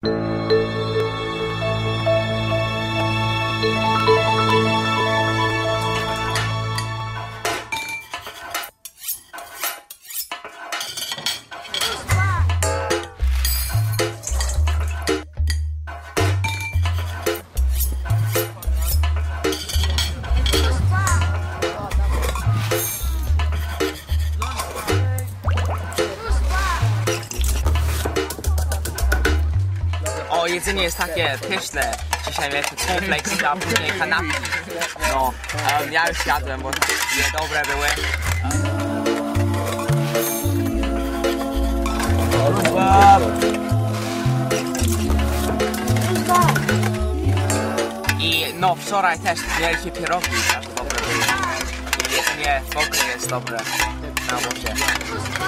O, jedzenie jest takie pyszne. Dzisiaj mieliśmy cornflakes, a później kanapki. No, ja już jadłem, bo je dobre były. I no, wczoraj też mieliśmy pierogi, bardzo dobre były. I jedzenie w ogóle jest dobre na obozie.